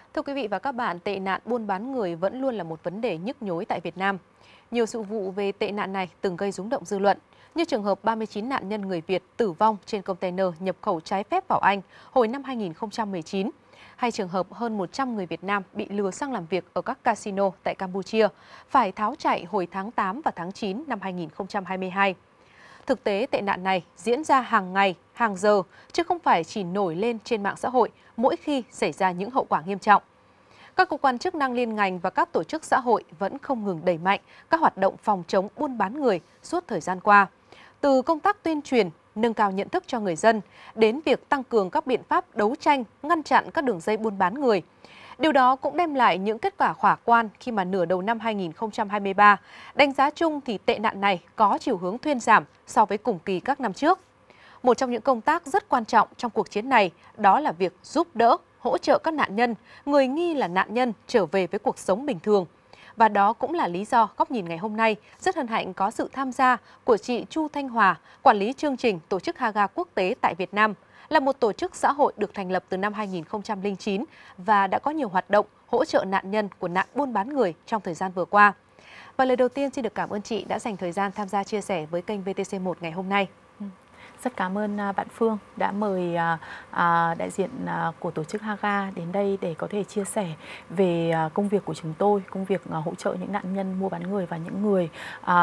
Thưa quý vị và các bạn, tệ nạn buôn bán người vẫn luôn là một vấn đề nhức nhối tại Việt Nam. Nhiều sự vụ về tệ nạn này từng gây rúng động dư luận, như trường hợp 39 nạn nhân người Việt tử vong trên container nhập khẩu trái phép vào Anh hồi năm 2019, hay trường hợp hơn 100 người Việt Nam bị lừa sang làm việc ở các casino tại Campuchia, phải tháo chạy hồi tháng 8 và tháng 9 năm 2022. Thực tế, tệ nạn này diễn ra hàng ngày, hàng giờ, chứ không phải chỉ nổi lên trên mạng xã hội mỗi khi xảy ra những hậu quả nghiêm trọng. Các cơ quan chức năng liên ngành và các tổ chức xã hội vẫn không ngừng đẩy mạnh các hoạt động phòng chống buôn bán người suốt thời gian qua. Từ công tác tuyên truyền, nâng cao nhận thức cho người dân, đến việc tăng cường các biện pháp đấu tranh, ngăn chặn các đường dây buôn bán người. Điều đó cũng đem lại những kết quả khả quan khi mà nửa đầu năm 2023, đánh giá chung thì tệ nạn này có chiều hướng thuyên giảm so với cùng kỳ các năm trước. Một trong những công tác rất quan trọng trong cuộc chiến này đó là việc giúp đỡ, hỗ trợ các nạn nhân, người nghi là nạn nhân trở về với cuộc sống bình thường. Và đó cũng là lý do Góc nhìn ngày hôm nay rất hân hạnh có sự tham gia của chị Chu Thanh Hòa, quản lý chương trình tổ chức Haga quốc tế tại Việt Nam, là một tổ chức xã hội được thành lập từ năm 2009 và đã có nhiều hoạt động hỗ trợ nạn nhân của nạn buôn bán người trong thời gian vừa qua. Và lời đầu tiên xin được cảm ơn chị đã dành thời gian tham gia chia sẻ với kênh VTC1 ngày hôm nay. Rất cảm ơn bạn Phương đã mời đại diện của tổ chức Haga đến đây để có thể chia sẻ về công việc của chúng tôi, công việc hỗ trợ những nạn nhân mua bán người và những người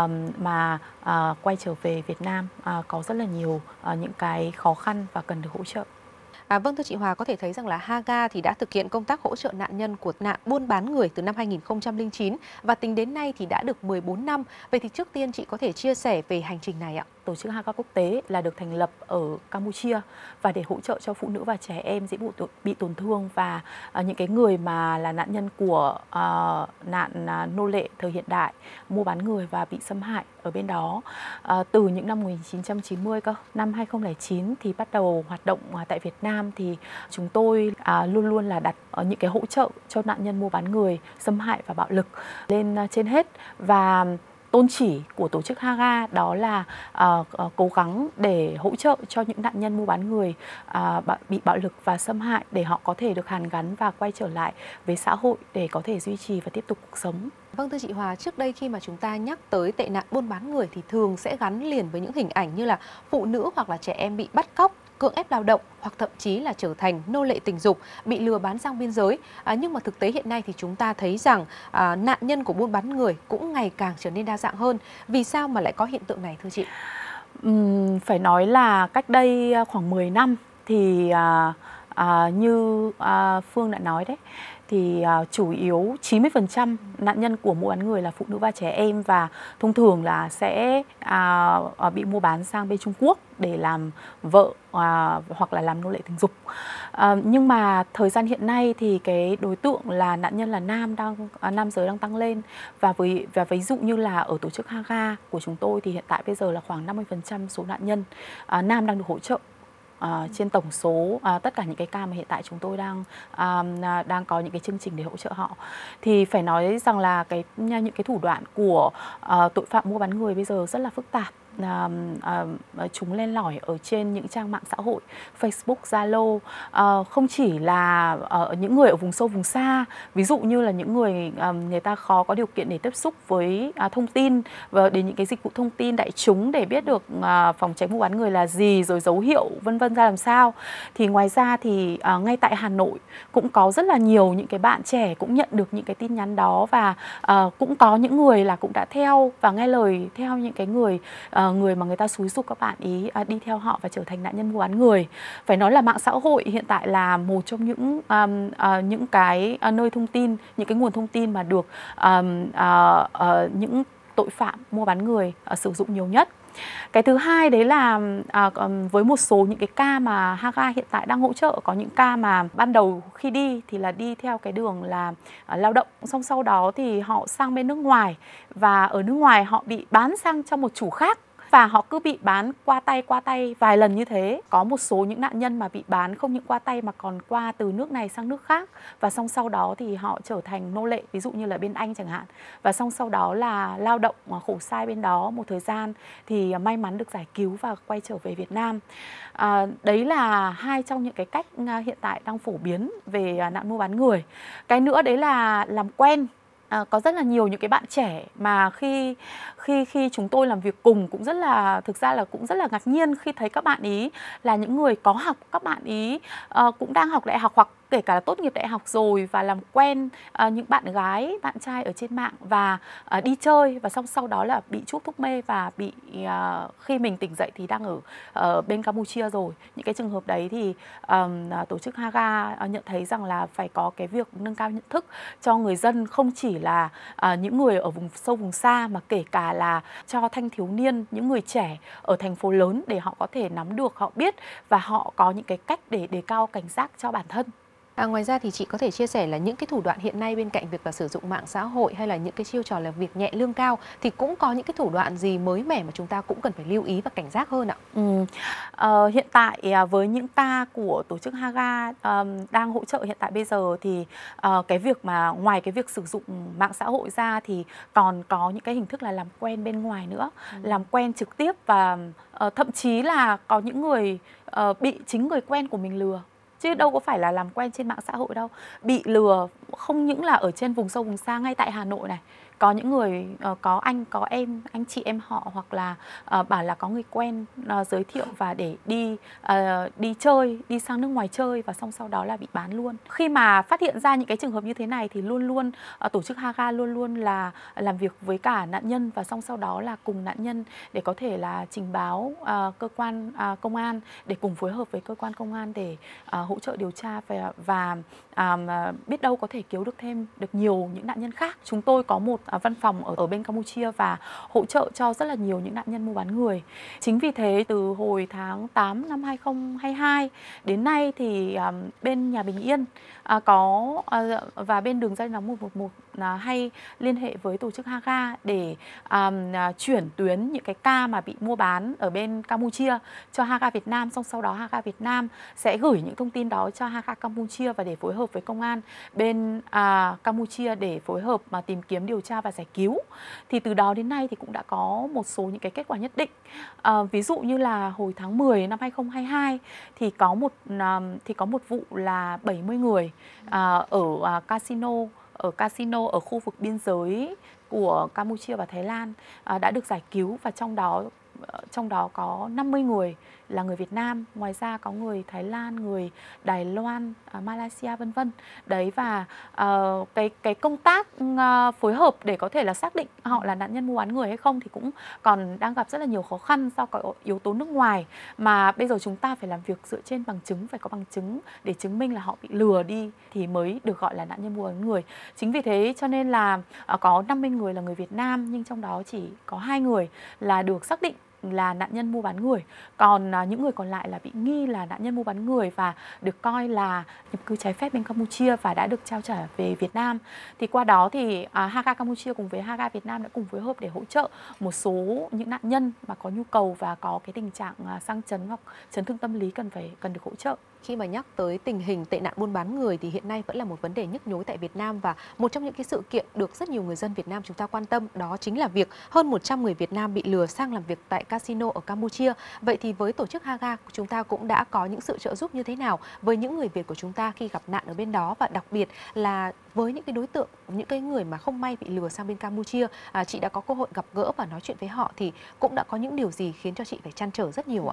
mà quay trở về Việt Nam có rất là nhiều những cái khó khăn và cần được hỗ trợ. Vâng, thưa chị Hòa, có thể thấy rằng là Haga thì đã thực hiện công tác hỗ trợ nạn nhân của nạn buôn bán người từ năm 2009 và tính đến nay thì đã được 14 năm. Vậy thì trước tiên chị có thể chia sẻ về hành trình này ạ? Tổ chức Haga quốc tế là được thành lập ở Campuchia và để hỗ trợ cho phụ nữ và trẻ em dễ bị tổn thương và những cái người mà là nạn nhân của nạn nô lệ thời hiện đại, mua bán người và bị xâm hại ở bên đó. Từ những năm 1990 cơ, năm 2009 thì bắt đầu hoạt động tại Việt Nam thì chúng tôi luôn luôn là đặt những cái hỗ trợ cho nạn nhân mua bán người, xâm hại và bạo lực lên trên hết. Và tôn chỉ của tổ chức Haga đó là cố gắng để hỗ trợ cho những nạn nhân mua bán người bị bạo lực và xâm hại để họ có thể được hàn gắn và quay trở lại với xã hội để có thể duy trì và tiếp tục cuộc sống. Vâng, thưa chị Hòa, trước đây khi mà chúng ta nhắc tới tệ nạn buôn bán người thì thường sẽ gắn liền với những hình ảnh như là phụ nữ hoặc là trẻ em bị bắt cóc, cưỡng ép lao động hoặc thậm chí là trở thành nô lệ tình dục, bị lừa bán sang biên giới. Nhưng mà thực tế hiện nay thì chúng ta thấy rằng nạn nhân của buôn bán người cũng ngày càng trở nên đa dạng hơn. Vì sao mà lại có hiện tượng này thưa chị? Phải nói là cách đây khoảng 10 năm thì như Phương đã nói đấy, thì chủ yếu 90% nạn nhân của mua bán người là phụ nữ và trẻ em và thông thường là sẽ bị mua bán sang bên Trung Quốc để làm vợ hoặc là làm nô lệ tình dục. Nhưng mà thời gian hiện nay thì cái đối tượng là nạn nhân là nam giới đang tăng lên và ví dụ như là ở tổ chức Haga của chúng tôi thì hiện tại bây giờ là khoảng 50% số nạn nhân nam đang được hỗ trợ. Trên tổng số tất cả những cái ca mà hiện tại chúng tôi đang có những cái chương trình để hỗ trợ họ, thì phải nói rằng là những cái thủ đoạn của tội phạm mua bán người bây giờ rất là phức tạp. Chúng len lỏi ở trên những trang mạng xã hội Facebook, Zalo, không chỉ là những người ở vùng sâu vùng xa, ví dụ như là những người ta khó có điều kiện để tiếp xúc với thông tin và đến những cái dịch vụ thông tin đại chúng để biết được phòng tránh mua bán người là gì, rồi dấu hiệu vân vân ra làm sao. Thì ngoài ra thì ngay tại Hà Nội cũng có rất là nhiều những cái bạn trẻ cũng nhận được những cái tin nhắn đó và cũng có những người là cũng đã theo và nghe lời theo những cái người mà người ta xúi giục các bạn ý đi theo họ và trở thành nạn nhân mua bán người. Phải nói là mạng xã hội hiện tại là một trong những cái nơi thông tin, những cái nguồn thông tin mà được những tội phạm mua bán người sử dụng nhiều nhất. Cái thứ hai đấy là với một số những cái ca mà Haga hiện tại đang hỗ trợ, có những ca mà ban đầu khi đi thì là đi theo cái đường là lao động, xong sau đó thì họ sang bên nước ngoài và ở nước ngoài họ bị bán sang cho một chủ khác và họ cứ bị bán qua tay vài lần như thế. Có một số những nạn nhân mà bị bán không những qua tay mà còn qua từ nước này sang nước khác, và xong sau đó thì họ trở thành nô lệ, ví dụ như là bên Anh chẳng hạn, và xong sau đó là lao động khổ sai bên đó một thời gian thì may mắn được giải cứu và quay trở về Việt Nam. Đấy là hai trong những cái cách hiện tại đang phổ biến về nạn mua bán người. Cái nữa đấy là làm quen. Có rất là nhiều những cái bạn trẻ mà khi chúng tôi làm việc cùng cũng thực ra là cũng rất là ngạc nhiên khi thấy các bạn ý là những người có học, các bạn ý cũng đang học đại học hoặc kể cả là tốt nghiệp đại học rồi, và làm quen những bạn gái, bạn trai ở trên mạng và đi chơi, và xong sau đó là bị chuốc thuốc mê và bị khi mình tỉnh dậy thì đang ở bên Campuchia rồi. Những cái trường hợp đấy thì tổ chức Haga nhận thấy rằng là phải có cái việc nâng cao nhận thức cho người dân, không chỉ là những người ở vùng sâu vùng xa mà kể cả là cho thanh thiếu niên, những người trẻ ở thành phố lớn, để họ có thể nắm được, họ biết và họ có những cái cách để đề cao cảnh giác cho bản thân. Ngoài ra thì chị có thể chia sẻ là những cái thủ đoạn hiện nay bên cạnh việc là sử dụng mạng xã hội hay là những cái chiêu trò làm việc nhẹ lương cao thì cũng có những cái thủ đoạn gì mới mẻ mà chúng ta cũng cần phải lưu ý và cảnh giác hơn ạ? Hiện tại với những ca của tổ chức Haga đang hỗ trợ hiện tại bây giờ thì cái việc mà ngoài cái việc sử dụng mạng xã hội ra thì còn có những cái hình thức là làm quen bên ngoài nữa, làm quen trực tiếp, và thậm chí là có những người bị chính người quen của mình lừa. Chứ đâu có phải là làm quen trên mạng xã hội đâu. Bị lừa không những là ở trên vùng sâu vùng xa, ngay tại Hà Nội này, có những người có anh, có em, anh chị em họ, hoặc là bảo là có người quen giới thiệu và để đi chơi, đi sang nước ngoài chơi, và xong sau đó là bị bán luôn. Khi mà phát hiện ra những cái trường hợp như thế này thì luôn luôn tổ chức Haga luôn luôn là làm việc với cả nạn nhân, và xong sau đó là cùng nạn nhân để có thể là trình báo cơ quan công an, để cùng phối hợp với cơ quan công an để hỗ trợ điều tra và biết đâu có thể cứu được nhiều những nạn nhân khác. Chúng tôi có một văn phòng ở bên Campuchia và hỗ trợ cho rất là nhiều những nạn nhân mua bán người. Chính vì thế từ hồi tháng 8 năm 2022 đến nay thì bên Nhà Bình Yên và bên đường dây nóng 111 hay liên hệ với tổ chức Haga để chuyển tuyến những cái ca mà bị mua bán ở bên Campuchia cho Haga Việt Nam. Xong sau đó Haga Việt Nam sẽ gửi những thông tin đó cho Haga Campuchia và để phối hợp với công an bên Campuchia để phối hợp mà tìm kiếm, điều tra và giải cứu. Thì từ đó đến nay thì cũng đã có một số những cái kết quả nhất định. Ví dụ như là hồi tháng 10 năm 2022 thì có một vụ là 70 người ở casino ở khu vực biên giới của Campuchia và Thái Lan đã được giải cứu, và trong đó có 50 người là người Việt Nam, ngoài ra có người Thái Lan, người Đài Loan, Malaysia vân vân. Đấy, và cái công tác phối hợp để có thể là xác định họ là nạn nhân mua bán người hay không thì cũng còn đang gặp rất là nhiều khó khăn do có yếu tố nước ngoài, mà bây giờ chúng ta phải làm việc dựa trên bằng chứng, phải có bằng chứng để chứng minh là họ bị lừa đi thì mới được gọi là nạn nhân mua bán người. Chính vì thế cho nên là có 50 người là người Việt Nam, nhưng trong đó chỉ có 2 người là được xác định là nạn nhân mua bán người, còn những người còn lại là bị nghi là nạn nhân mua bán người và được coi là nhập cư trái phép bên Campuchia và đã được trao trả về Việt Nam. Thì qua đó thì Haga Campuchia cùng với Haga Việt Nam đã cùng phối hợp để hỗ trợ một số những nạn nhân mà có nhu cầu và có cái tình trạng sang chấn hoặc chấn thương tâm lý cần được hỗ trợ. Khi mà nhắc tới tình hình tệ nạn buôn bán người thì hiện nay vẫn là một vấn đề nhức nhối tại Việt Nam, và một trong những cái sự kiện được rất nhiều người dân Việt Nam chúng ta quan tâm đó chính là việc hơn 100 người Việt Nam bị lừa sang làm việc tại casino ở Campuchia. Vậy thì với tổ chức Haga chúng ta cũng đã có những sự trợ giúp như thế nào với những người Việt của chúng ta khi gặp nạn ở bên đó, và đặc biệt là với những cái đối tượng, những cái người mà không may bị lừa sang bên Campuchia, chị đã có cơ hội gặp gỡ và nói chuyện với họ thì cũng đã có những điều gì khiến cho chị phải trăn trở rất nhiều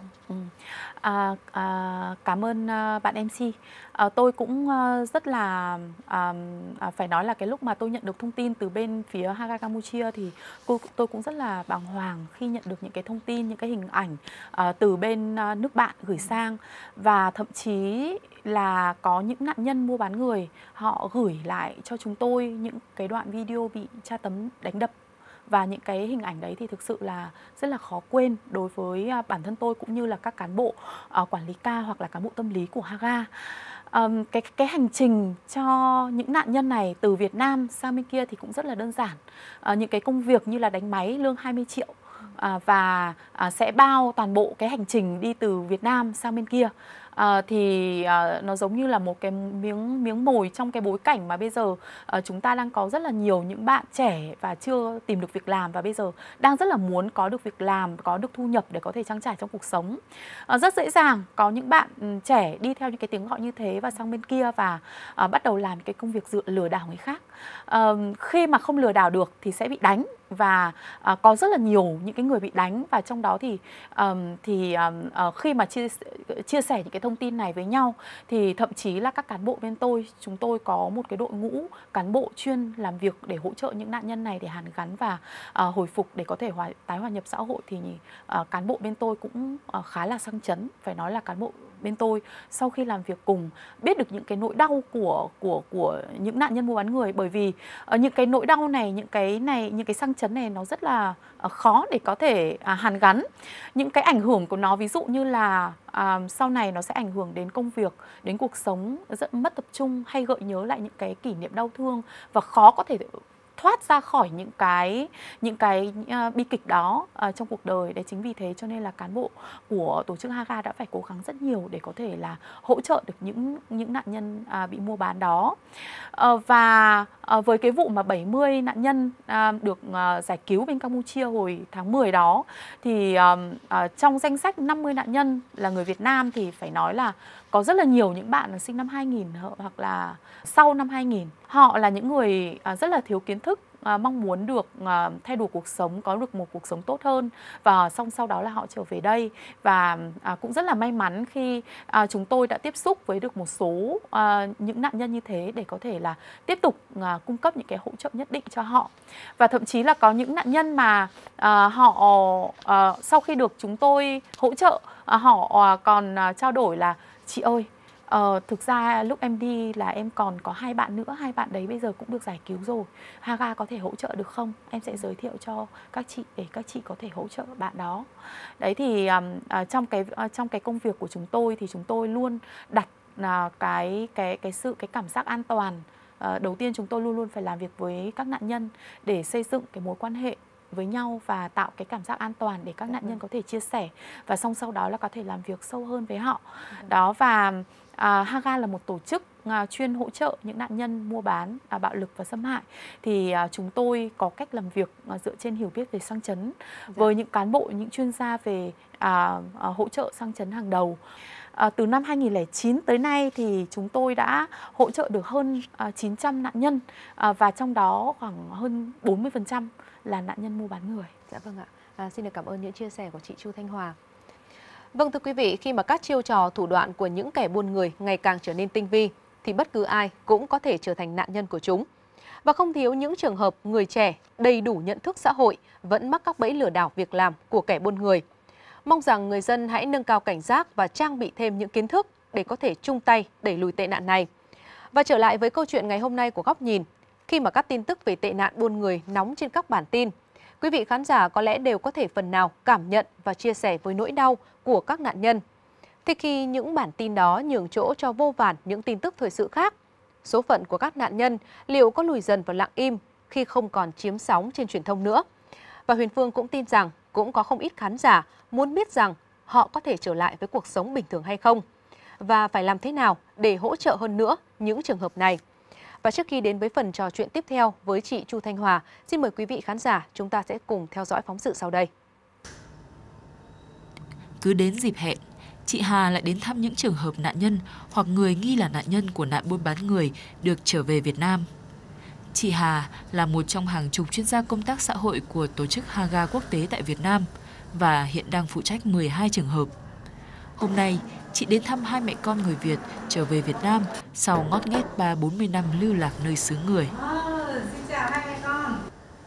ạ? Cảm ơn bạn MC. Tôi cũng rất là phải nói là cái lúc mà tôi nhận được thông tin từ bên phía Haga Campuchia thì tôi cũng rất là bàng hoàng khi nhận được những cái thông tin, những cái hình ảnh từ bên nước bạn gửi sang, và thậm chí là có những nạn nhân mua bán người họ gửi lại cho chúng tôi những cái đoạn video bị tra tấn, đánh đập. Và những cái hình ảnh đấy thì thực sự là rất là khó quên đối với bản thân tôi cũng như là các cán bộ quản lý ca hoặc là cán bộ tâm lý của Haga. Cái hành trình cho những nạn nhân này từ Việt Nam sang bên kia thì cũng rất là đơn giản. Những cái công việc như là đánh máy lương 20 triệu và sẽ bao toàn bộ cái hành trình đi từ Việt Nam sang bên kia. Thì nó giống như là một cái miếng mồi trong cái bối cảnh mà bây giờ chúng ta đang có rất là nhiều những bạn trẻ và chưa tìm được việc làm, và bây giờ đang rất là muốn có được việc làm, có được thu nhập để có thể trang trải trong cuộc sống. Rất dễ dàng có những bạn trẻ đi theo những cái tiếng gọi như thế và sang bên kia và bắt đầu làm cái công việc lừa đảo người khác. Khi mà không lừa đảo được thì sẽ bị đánh, và có rất là nhiều những cái người bị đánh, và trong đó thì khi mà chia sẻ những cái thông tin này với nhau thì thậm chí là các cán bộ bên chúng tôi có một cái đội ngũ cán bộ chuyên làm việc để hỗ trợ những nạn nhân này để hàn gắn và hồi phục để có thể tái hòa nhập xã hội. Thì cán bộ bên tôi cũng khá là sang chấn, phải nói là cán bộ bên tôi sau khi làm việc cùng biết được những cái nỗi đau của những nạn nhân mua bán người, bởi vì những cái nỗi đau này, những cái sang chấn này nó rất là khó để có thể hàn gắn. Những cái ảnh hưởng của nó ví dụ như là sau này nó sẽ ảnh hưởng đến công việc, đến cuộc sống, rất mất tập trung, hay gợi nhớ lại những cái kỷ niệm đau thương và khó có thể thoát ra khỏi những cái bi kịch đó trong cuộc đời. Đấy, chính vì thế cho nên là cán bộ của tổ chức Haga đã phải cố gắng rất nhiều để có thể là hỗ trợ được những nạn nhân bị mua bán đó. Và với cái vụ mà 70 nạn nhân được giải cứu bên Campuchia hồi tháng 10 đó, thì trong danh sách 50 nạn nhân là người Việt Nam thì phải nói là có rất là nhiều những bạn sinh năm 2000 hoặc là sau năm 2000. Họ là những người rất là thiếu kiến thức, mong muốn được thay đổi cuộc sống, có được một cuộc sống tốt hơn, và sau đó là họ trở về đây. Và cũng rất là may mắn khi chúng tôi đã tiếp xúc với được một số những nạn nhân như thế để có thể là tiếp tục cung cấp những cái hỗ trợ nhất định cho họ. Và thậm chí là có những nạn nhân mà họ sau khi được chúng tôi hỗ trợ, họ còn trao đổi là: chị ơi, thực ra lúc em đi là em còn có 2 bạn nữa, 2 bạn đấy bây giờ cũng được giải cứu rồi. Haga có thể hỗ trợ được không? Em sẽ giới thiệu cho các chị để các chị có thể hỗ trợ bạn đó. Đấy thì trong cái công việc của chúng tôi thì chúng tôi luôn đặt cái cảm giác an toàn. Đầu tiên chúng tôi luôn luôn phải làm việc với các nạn nhân để xây dựng cái mối quan hệ với nhau và tạo cái cảm giác an toàn để các nạn nhân có thể chia sẻ, và sau đó là có thể làm việc sâu hơn với họ. Đó, và Haga là một tổ chức chuyên hỗ trợ những nạn nhân mua bán, bạo lực và xâm hại. Thì chúng tôi có cách làm việc dựa trên hiểu biết về sang chấn với những cán bộ, những chuyên gia về hỗ trợ sang chấn hàng đầu. Từ năm 2009 tới nay thì chúng tôi đã hỗ trợ được hơn 900 nạn nhân, và trong đó khoảng hơn 40% là nạn nhân mua bán người. Dạ vâng ạ. Xin được cảm ơn những chia sẻ của chị Chu Thanh Hòa. Vâng, thưa quý vị, khi mà các chiêu trò thủ đoạn của những kẻ buôn người ngày càng trở nên tinh vi thì bất cứ ai cũng có thể trở thành nạn nhân của chúng. Và không thiếu những trường hợp người trẻ đầy đủ nhận thức xã hội vẫn mắc các bẫy lừa đảo việc làm của kẻ buôn người. Mong rằng người dân hãy nâng cao cảnh giác và trang bị thêm những kiến thức để có thể chung tay đẩy lùi tệ nạn này. Và trở lại với câu chuyện ngày hôm nay của Góc Nhìn, khi mà các tin tức về tệ nạn buôn người nóng trên các bản tin, quý vị khán giả có lẽ đều có thể phần nào cảm nhận và chia sẻ với nỗi đau của các nạn nhân. Thế khi những bản tin đó nhường chỗ cho vô vàn những tin tức thời sự khác, số phận của các nạn nhân liệu có lùi dần vào lặng im khi không còn chiếm sóng trên truyền thông nữa? Và Huyền Phương cũng tin rằng cũng có không ít khán giả muốn biết rằng họ có thể trở lại với cuộc sống bình thường hay không, và phải làm thế nào để hỗ trợ hơn nữa những trường hợp này. Và trước khi đến với phần trò chuyện tiếp theo với chị Chu Thanh Hòa, xin mời quý vị khán giả chúng ta sẽ cùng theo dõi phóng sự sau đây. Cứ đến dịp hẹn, chị Hà lại đến thăm những trường hợp nạn nhân hoặc người nghi là nạn nhân của nạn buôn bán người được trở về Việt Nam. Chị Hà là một trong hàng chục chuyên gia công tác xã hội của tổ chức Haga quốc tế tại Việt Nam và hiện đang phụ trách 12 trường hợp. Hôm nay, chị đến thăm 2 mẹ con người Việt trở về Việt Nam sau ngót nghét 30-40 năm lưu lạc nơi xứ người. Xin chào hai mẹ con.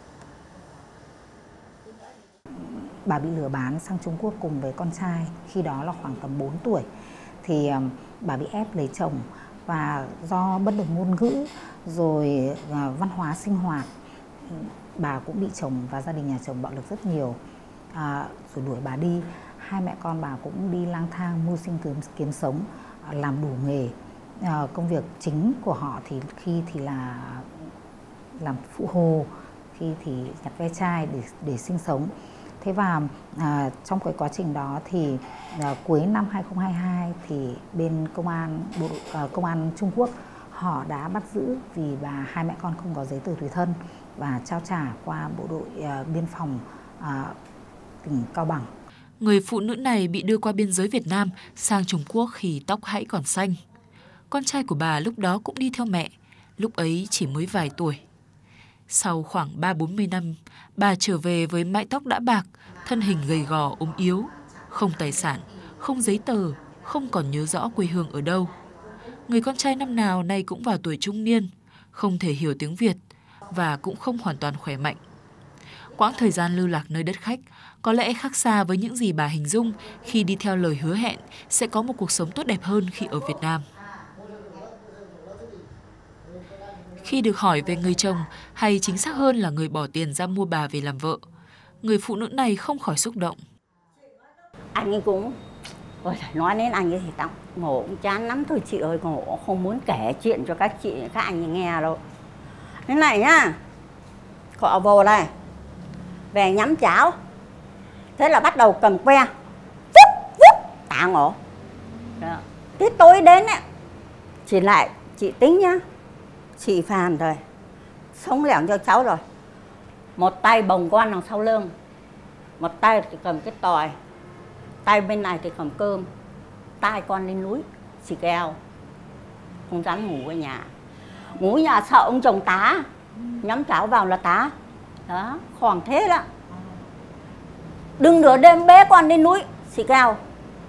Bà bị lừa bán sang Trung Quốc cùng với con trai, khi đó là khoảng tầm 4 tuổi. Thì bà bị ép lấy chồng, và do bất đồng ngôn ngữ rồi văn hóa sinh hoạt, bà cũng bị chồng và gia đình nhà chồng bạo lực rất nhiều, rồi đuổi bà đi. Hai mẹ con bà cũng đi lang thang mưu sinh kiếm sống, làm đủ nghề. Công việc chính của họ thì khi thì là làm phụ hồ, khi thì nhặt ve chai để sinh sống. Thế và trong cái quá trình đó thì cuối năm 2022 thì bên công an Trung Quốc họ đã bắt giữ vì hai mẹ con không có giấy tờ tùy thân và trao trả qua bộ đội biên phòng tỉnh Cao Bằng. Người phụ nữ này bị đưa qua biên giới Việt Nam sang Trung Quốc khi tóc hãy còn xanh. Con trai của bà lúc đó cũng đi theo mẹ, lúc ấy chỉ mới vài tuổi. Sau khoảng 30-40 năm, bà trở về với mái tóc đã bạc, thân hình gầy gò ốm yếu, không tài sản, không giấy tờ, không còn nhớ rõ quê hương ở đâu. Người con trai năm nào nay cũng vào tuổi trung niên, không thể hiểu tiếng Việt và cũng không hoàn toàn khỏe mạnh. Quãng thời gian lưu lạc nơi đất khách có lẽ khác xa với những gì bà hình dung khi đi theo lời hứa hẹn sẽ có một cuộc sống tốt đẹp hơn khi ở Việt Nam. Khi được hỏi về người chồng, hay chính xác hơn là người bỏ tiền ra mua bà về làm vợ, người phụ nữ này không khỏi xúc động. Anh ấy cũng, ôi nói đến anh ấy thì tao ngủ cũng chán lắm thôi chị ơi, ngủ không muốn kể chuyện cho các anh ấy nghe đâu. Thế này nhá, họ vô đây, về nhắm cháo, thế là bắt đầu cầm que, tạ ngủ. Cái tối đến ấy, chị tính nhá, chị phàn rồi, sống lẻo cho cháu rồi. Một tay bồng con đằng sau lưng, một tay thì cầm cái tỏi, tay bên này thì cầm cơm, tay con lên núi, xì keo, không dám ngủ ở nhà. Ngủ ở nhà sợ ông chồng tá, nhắm cháo vào là tá. Đó, khoảng thế đó. Đừng nửa đêm bế con lên núi, xì keo.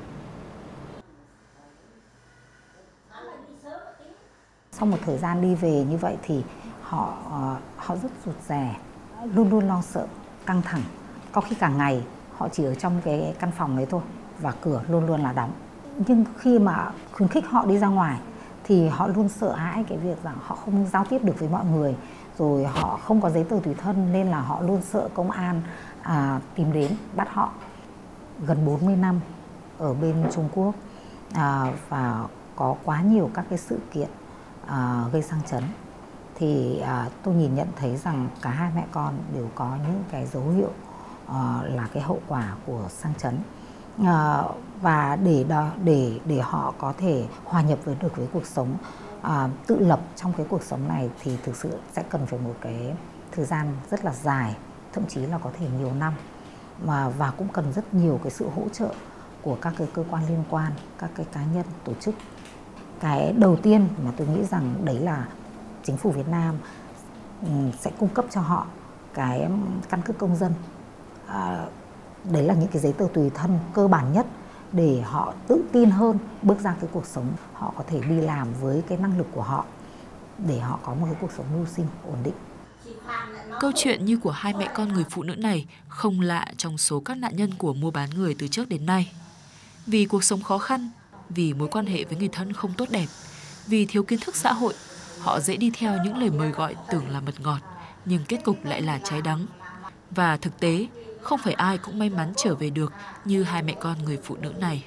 Sau một thời gian đi về như vậy thì họ rất rụt rè, luôn luôn lo sợ, căng thẳng. Có khi cả ngày họ chỉ ở trong cái căn phòng đấy thôi và cửa luôn luôn là đóng. Nhưng khi mà khuyến khích họ đi ra ngoài thì họ luôn sợ hãi cái việc rằng họ không giao tiếp được với mọi người, rồi họ không có giấy tờ tùy thân nên là họ luôn sợ công an tìm đến bắt họ. Gần 40 năm ở bên Trung Quốc và có quá nhiều các cái sự kiện gây sang chấn thì tôi nhìn nhận thấy rằng cả hai mẹ con đều có những cái dấu hiệu là cái hậu quả của sang chấn, và để họ có thể hòa nhập được với cuộc sống, tự lập trong cái cuộc sống này thì thực sự sẽ cần phải một cái thời gian rất là dài, thậm chí là có thể nhiều năm, và cũng cần rất nhiều cái sự hỗ trợ của các cái cơ quan liên quan, các cái cá nhân, tổ chức. Cái đầu tiên mà tôi nghĩ rằng đấy là chính phủ Việt Nam sẽ cung cấp cho họ cái căn cước công dân. Đấy là những cái giấy tờ tùy thân cơ bản nhất để họ tự tin hơn bước ra cái cuộc sống. Họ có thể đi làm với cái năng lực của họ để họ có một cái cuộc sống mưu sinh ổn định. Câu chuyện như của hai mẹ con người phụ nữ này không lạ trong số các nạn nhân của mua bán người từ trước đến nay. Vì cuộc sống khó khăn, vì mối quan hệ với người thân không tốt đẹp, vì thiếu kiến thức xã hội, họ dễ đi theo những lời mời gọi tưởng là mật ngọt, nhưng kết cục lại là trái đắng. Và thực tế, không phải ai cũng may mắn trở về được như hai mẹ con người phụ nữ này.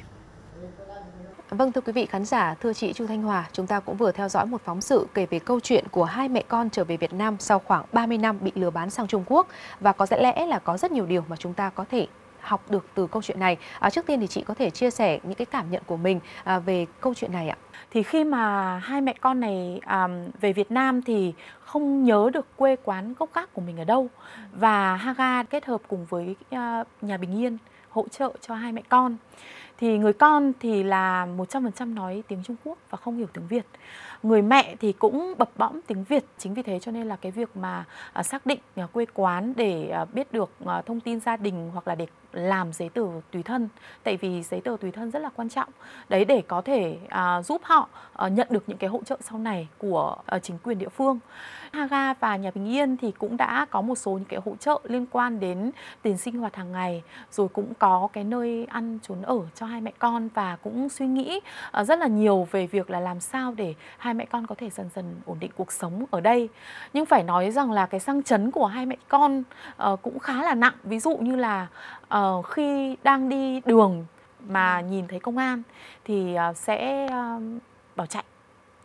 Vâng, thưa quý vị khán giả, thưa chị Chu Thanh Hòa, chúng ta cũng vừa theo dõi một phóng sự kể về câu chuyện của hai mẹ con trở về Việt Nam sau khoảng 30 năm bị lừa bán sang Trung Quốc. Và có lẽ là có rất nhiều điều mà chúng ta có thể học được từ câu chuyện này. Trước tiên thì chị có thể chia sẻ những cái cảm nhận của mình về câu chuyện này ạ. Thì khi mà hai mẹ con này về Việt Nam thì không nhớ được quê quán gốc gác của mình ở đâu. Và Haga kết hợp cùng với nhà Bình Yên hỗ trợ cho hai mẹ con. Thì người con thì là 100% nói tiếng Trung Quốc và không hiểu tiếng Việt. Người mẹ thì cũng bập bõm tiếng Việt. Chính vì thế cho nên là cái việc mà xác định quê quán để biết được thông tin gia đình hoặc là để làm giấy tờ tùy thân. Tại vì giấy tờ tùy thân rất là quan trọng. Đấy, để có thể giúp họ nhận được những cái hỗ trợ sau này của chính quyền địa phương. Haga và nhà Bình Yên thì cũng đã có một số những cái hỗ trợ liên quan đến tiền sinh hoạt hàng ngày, rồi cũng có cái nơi ăn trốn ở cho hai mẹ con, và cũng suy nghĩ rất là nhiều về việc là làm sao để hai mẹ con có thể dần dần ổn định cuộc sống ở đây. Nhưng phải nói rằng là cái sang chấn của hai mẹ con cũng khá là nặng. Ví dụ như là khi đang đi đường mà nhìn thấy công an thì sẽ bỏ chạy.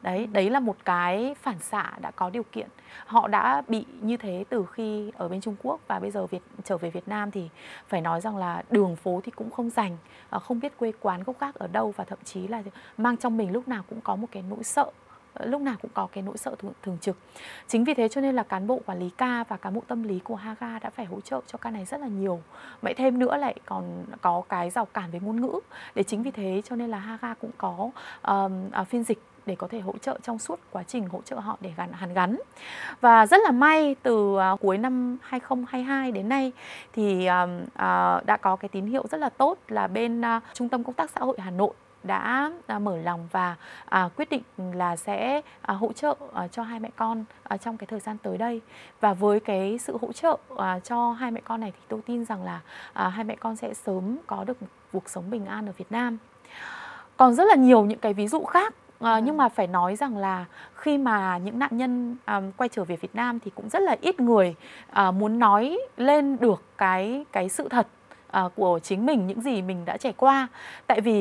Đấy là một cái phản xạ đã có điều kiện. Họ đã bị như thế từ khi ở bên Trung Quốc, và bây giờ trở về Việt Nam thì phải nói rằng là đường phố thì cũng không rành, không biết quê quán gốc gác ở đâu, và thậm chí là mang trong mình lúc nào cũng có một cái nỗi sợ, lúc nào cũng có cái nỗi sợ thường trực. Chính vì thế cho nên là cán bộ quản lý ca và cán bộ tâm lý của Haga đã phải hỗ trợ cho ca này rất là nhiều. Vậy thêm nữa lại còn có cái rào cản về ngôn ngữ. Để chính vì thế cho nên là Haga cũng có phiên dịch để có thể hỗ trợ trong suốt quá trình hỗ trợ họ để hàn gắn. Và rất là may từ cuối năm 2022 đến nay thì đã có cái tín hiệu rất là tốt là bên Trung tâm Công tác Xã hội Hà Nội đã mở lòng và quyết định là sẽ hỗ trợ cho hai mẹ con trong cái thời gian tới đây. Và với cái sự hỗ trợ cho hai mẹ con này thì tôi tin rằng là hai mẹ con sẽ sớm có được một cuộc sống bình an ở Việt Nam. Còn rất là nhiều những cái ví dụ khác. Nhưng mà phải nói rằng là khi mà những nạn nhân quay trở về Việt Nam thì cũng rất là ít người muốn nói lên được cái sự thật của chính mình, những gì mình đã trải qua. Tại vì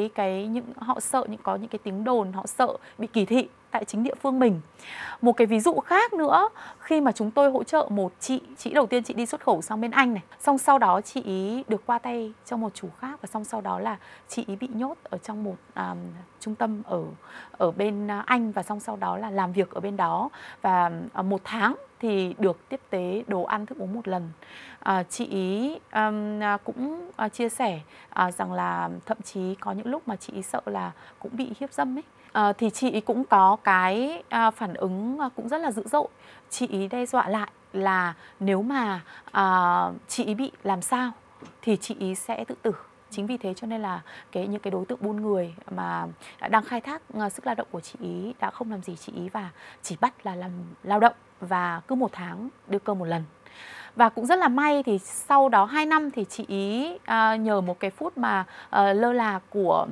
họ sợ có những cái tiếng đồn, họ sợ bị kỳ thị tại chính địa phương mình. Một cái ví dụ khác nữa, khi mà chúng tôi hỗ trợ một chị đầu tiên chị đi xuất khẩu sang bên Anh này, xong sau đó chị ý được qua tay cho một chủ khác, và xong sau đó là chị ý bị nhốt ở trong một trung tâm ở bên Anh, và xong sau đó là làm việc ở bên đó, và 1 tháng thì được tiếp tế đồ ăn thức uống một lần. Chị ý cũng chia sẻ rằng là thậm chí có những lúc mà chị ý sợ là cũng bị hiếp dâm ấy. Thì chị ý cũng có cái phản ứng cũng rất là dữ dội. Chị ý đe dọa lại là nếu mà chị ý bị làm sao thì chị ý sẽ tự tử. Chính vì thế cho nên là những cái đối tượng buôn người mà đang khai thác sức lao động của chị ý đã không làm gì chị ý, và chỉ bắt là làm lao động, và cứ 1 tháng đưa cơm một lần. Và cũng rất là may thì sau đó 2 năm thì chị ý nhờ một cái phút mà lơ là của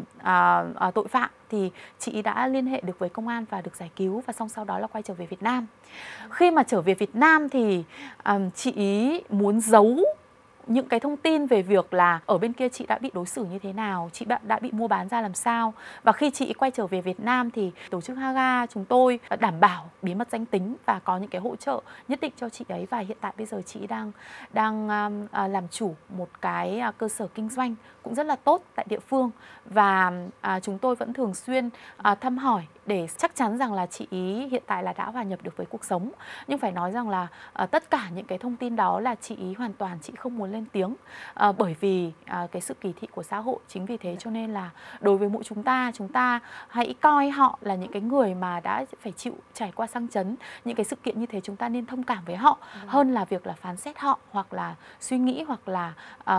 tội phạm thì chị ý đã liên hệ được với công an và được giải cứu, và xong sau đó là quay trở về Việt Nam. Khi mà trở về Việt Nam thì chị ý muốn giấu những cái thông tin về việc là ở bên kia chị đã bị đối xử như thế nào, chị đã bị mua bán ra làm sao. Và khi chị quay trở về Việt Nam thì tổ chức Haga chúng tôi đảm bảo bí mật danh tính và có những cái hỗ trợ nhất định cho chị ấy. Và hiện tại bây giờ chị đang làm chủ một cái cơ sở kinh doanh cũng rất là tốt tại địa phương. Và chúng tôi vẫn thường xuyên thăm hỏi để chắc chắn rằng là chị ý hiện tại là đã hòa nhập được với cuộc sống. Nhưng phải nói rằng là tất cả những cái thông tin đó là chị ý hoàn toàn chị không muốn lên tiếng, bởi vì cái sự kỳ thị của xã hội. Chính vì thế cho nên là đối với mỗi chúng ta hãy coi họ là những cái người mà đã phải chịu trải qua sang chấn những cái sự kiện như thế. Chúng ta nên thông cảm với họ hơn là việc là phán xét họ, hoặc là suy nghĩ, hoặc là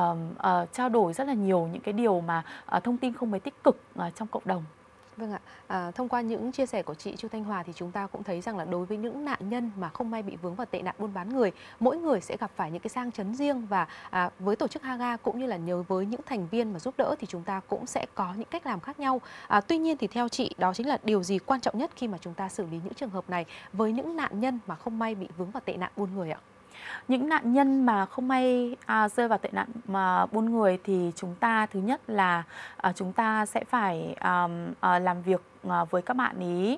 trao đổi rất là nhiều những cái điều mà thông tin không mấy tích cực trong cộng đồng. Vâng ạ, thông qua những chia sẻ của chị Chu Thanh Hòa thì chúng ta cũng thấy rằng là đối với những nạn nhân mà không may bị vướng vào tệ nạn buôn bán người, mỗi người sẽ gặp phải những cái sang chấn riêng, và với tổ chức Haga cũng như là nhờ với những thành viên mà giúp đỡ thì chúng ta cũng sẽ có những cách làm khác nhau. Tuy nhiên thì theo chị, đó chính là điều gì quan trọng nhất khi mà chúng ta xử lý những trường hợp này với những nạn nhân mà không may bị vướng vào tệ nạn buôn người ạ? Những nạn nhân mà không may rơi vào tệ nạn mà buôn người thì chúng ta thứ nhất là chúng ta sẽ phải làm việc với các bạn ý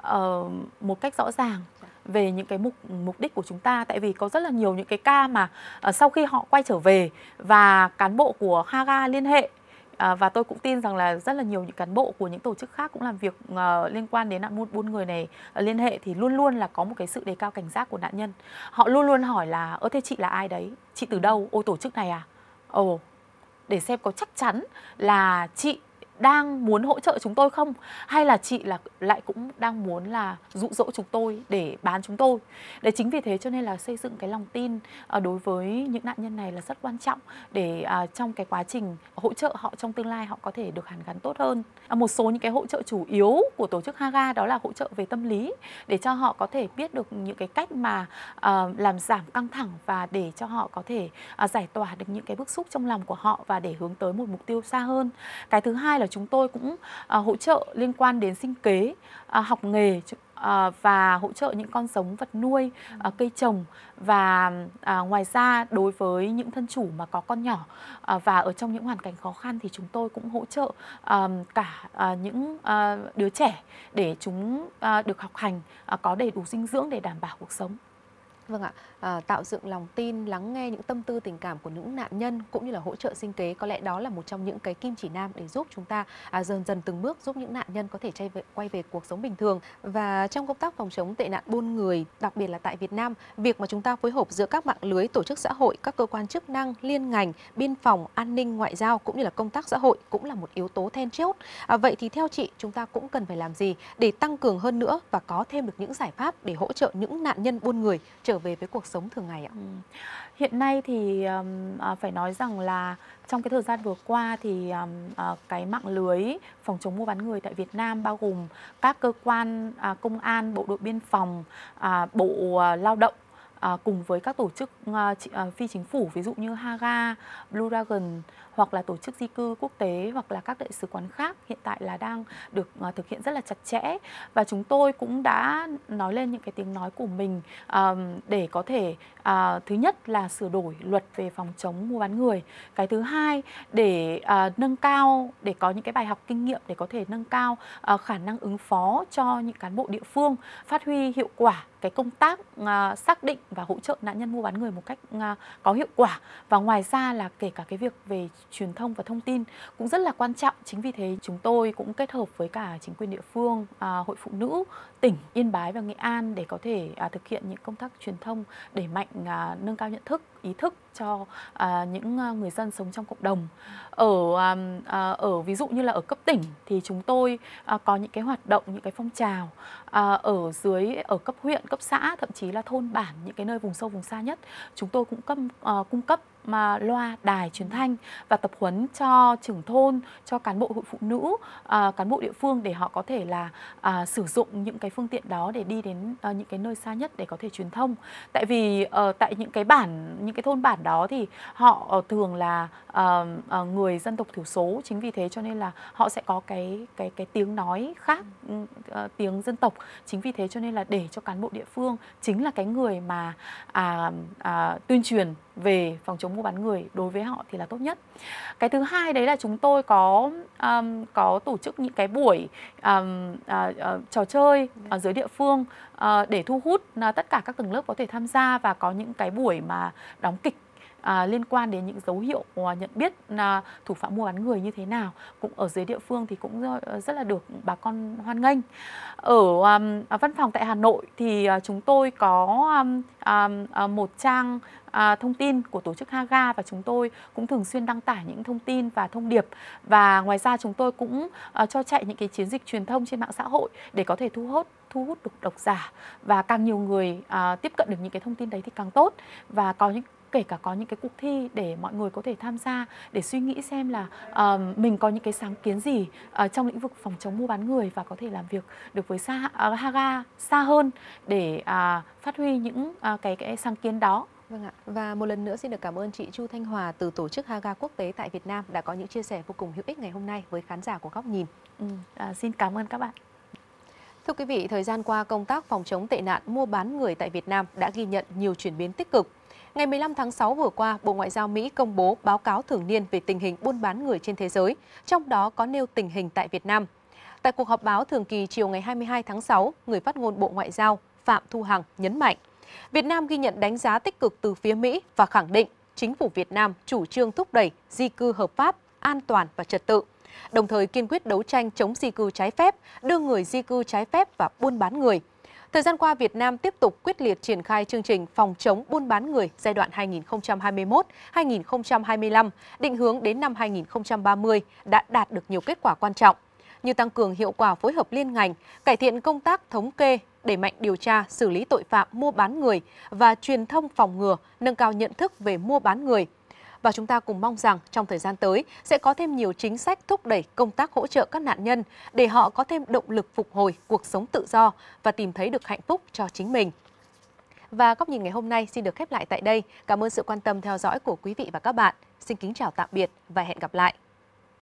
một cách rõ ràng về những cái mục đích của chúng ta. Tại vì có rất là nhiều những cái ca mà sau khi họ quay trở về và cán bộ của Haga liên hệ, và tôi cũng tin rằng là rất là nhiều những cán bộ của những tổ chức khác cũng làm việc liên quan đến nạn buôn người này liên hệ, thì luôn luôn là có một cái sự đề cao cảnh giác của nạn nhân. Họ luôn luôn hỏi là thế chị là ai đấy? Chị từ đâu? Ôi, tổ chức này à? Để xem có chắc chắn là chị đang muốn hỗ trợ chúng tôi không, hay là chị lại cũng đang muốn là dụ dỗ chúng tôi để bán chúng tôi. Để chính vì thế cho nên là xây dựng cái lòng tin đối với những nạn nhân này là rất quan trọng, để trong cái quá trình hỗ trợ họ trong tương lai họ có thể được hàn gắn tốt hơn. Một số những cái hỗ trợ chủ yếu của tổ chức Haga đó là hỗ trợ về tâm lý, để cho họ có thể biết được những cái cách mà làm giảm căng thẳng, và để cho họ có thể giải tỏa được những cái bức xúc trong lòng của họ và để hướng tới một mục tiêu xa hơn. Cái thứ hai là chúng tôi cũng hỗ trợ liên quan đến sinh kế, học nghề và hỗ trợ những con giống vật nuôi, cây trồng. Và ngoài ra đối với những thân chủ mà có con nhỏ và ở trong những hoàn cảnh khó khăn thì chúng tôi cũng hỗ trợ cả những đứa trẻ để chúng được học hành có đầy đủ dinh dưỡng để đảm bảo cuộc sống. Vâng ạ, tạo dựng lòng tin, lắng nghe những tâm tư tình cảm của những nạn nhân cũng như là hỗ trợ sinh kế, có lẽ đó là một trong những cái kim chỉ nam để giúp chúng ta dần dần từng bước giúp những nạn nhân có thể quay về cuộc sống bình thường. Và trong công tác phòng chống tệ nạn buôn người, đặc biệt là tại Việt Nam, việc mà chúng ta phối hợp giữa các mạng lưới tổ chức xã hội, các cơ quan chức năng, liên ngành, biên phòng, an ninh, ngoại giao cũng như là công tác xã hội cũng là một yếu tố then chốt. Vậy thì theo chị, chúng ta cũng cần phải làm gì để tăng cường hơn nữa và có thêm được những giải pháp để hỗ trợ những nạn nhân buôn người trở về với cuộc sống thường ngày ạ? Hiện nay thì phải nói rằng là trong cái thời gian vừa qua thì cái mạng lưới phòng chống mua bán người tại Việt Nam bao gồm các cơ quan công an, bộ đội biên phòng, bộ lao động, cùng với các tổ chức phi chính phủ ví dụ như Haga, Blue Dragon hoặc là tổ chức di cư quốc tế hoặc là các đại sứ quán khác hiện tại là đang được thực hiện rất là chặt chẽ. Và chúng tôi cũng đã nói lên những cái tiếng nói của mình để có thể thứ nhất là sửa đổi luật về phòng chống mua bán người. Cái thứ hai để nâng cao, để có những cái bài học kinh nghiệm để có thể nâng cao khả năng ứng phó cho những cán bộ địa phương, phát huy hiệu quả cái công tác xác định và hỗ trợ nạn nhân mua bán người một cách có hiệu quả. Và ngoài ra là kể cả cái việc về truyền thông và thông tin cũng rất là quan trọng. Chính vì thế chúng tôi cũng kết hợp với cả chính quyền địa phương, Hội Phụ Nữ tỉnh Yên Bái và Nghệ An để có thể thực hiện những công tác truyền thông đẩy mạnh nâng cao nhận thức, ý thức cho những người dân sống trong cộng đồng. Ở ví dụ như là ở cấp tỉnh thì chúng tôi có những cái hoạt động, những cái phong trào ở cấp huyện, cấp xã, thậm chí là thôn bản, những cái nơi vùng sâu vùng xa nhất, chúng tôi cũng cung cấp loa đài truyền thanh và tập huấn cho trưởng thôn, cho cán bộ hội phụ nữ, cán bộ địa phương để họ có thể là sử dụng những cái phương tiện đó để đi đến những cái nơi xa nhất để có thể truyền thông. Tại vì tại những cái thôn bản đó thì họ thường là người dân tộc thiểu số, chính vì thế cho nên là họ sẽ có cái tiếng nói khác, tiếng dân tộc. Chính vì thế cho nên là để cho cán bộ địa phương chính là cái người mà tuyên truyền về phòng chống mua bán người đối với họ thì là tốt nhất. Cái thứ hai đấy là chúng tôi có tổ chức những cái buổi trò chơi ở dưới địa phương để thu hút tất cả các tầng lớp có thể tham gia, và có những cái buổi mà đóng kịch liên quan đến những dấu hiệu nhận biết thủ phạm mua bán người như thế nào, cũng ở dưới địa phương thì cũng rất là được bà con hoan nghênh. Ở văn phòng tại Hà Nội thì chúng tôi có một trang thông tin của tổ chức Haga và chúng tôi cũng thường xuyên đăng tải những thông tin và thông điệp. Và ngoài ra chúng tôi cũng cho chạy những cái chiến dịch truyền thông trên mạng xã hội để có thể thu hút được độc giả, và càng nhiều người tiếp cận được những cái thông tin đấy thì càng tốt. Và kể cả có những cái cuộc thi để mọi người có thể tham gia để suy nghĩ xem là mình có những cái sáng kiến gì trong lĩnh vực phòng chống mua bán người và có thể làm việc được với Haga xa hơn để phát huy những cái sáng kiến đó. Vâng ạ. Và một lần nữa xin được cảm ơn chị Chu Thanh Hòa từ tổ chức Haga quốc tế tại Việt Nam đã có những chia sẻ vô cùng hữu ích ngày hôm nay với khán giả của Góc Nhìn. Xin cảm ơn các bạn. Thưa quý vị, thời gian qua công tác phòng chống tệ nạn mua bán người tại Việt Nam đã ghi nhận nhiều chuyển biến tích cực. Ngày 15 tháng 6 vừa qua, Bộ Ngoại giao Mỹ công bố báo cáo thường niên về tình hình buôn bán người trên thế giới, trong đó có nêu tình hình tại Việt Nam. Tại cuộc họp báo thường kỳ chiều ngày 22 tháng 6, người phát ngôn Bộ Ngoại giao Phạm Thu Hằng nhấn mạnh, Việt Nam ghi nhận đánh giá tích cực từ phía Mỹ và khẳng định chính phủ Việt Nam chủ trương thúc đẩy di cư hợp pháp, an toàn và trật tự, đồng thời kiên quyết đấu tranh chống di cư trái phép, đưa người di cư trái phép và buôn bán người. Thời gian qua, Việt Nam tiếp tục quyết liệt triển khai chương trình phòng chống buôn bán người giai đoạn 2021-2025, định hướng đến năm 2030 đã đạt được nhiều kết quả quan trọng, như tăng cường hiệu quả phối hợp liên ngành, cải thiện công tác thống kê, đẩy mạnh điều tra, xử lý tội phạm mua bán người và truyền thông phòng ngừa, nâng cao nhận thức về mua bán người. Và chúng ta cùng mong rằng trong thời gian tới sẽ có thêm nhiều chính sách thúc đẩy công tác hỗ trợ các nạn nhân để họ có thêm động lực phục hồi cuộc sống tự do và tìm thấy được hạnh phúc cho chính mình. Và Góc Nhìn ngày hôm nay xin được khép lại tại đây. Cảm ơn sự quan tâm theo dõi của quý vị và các bạn. Xin kính chào tạm biệt và hẹn gặp lại.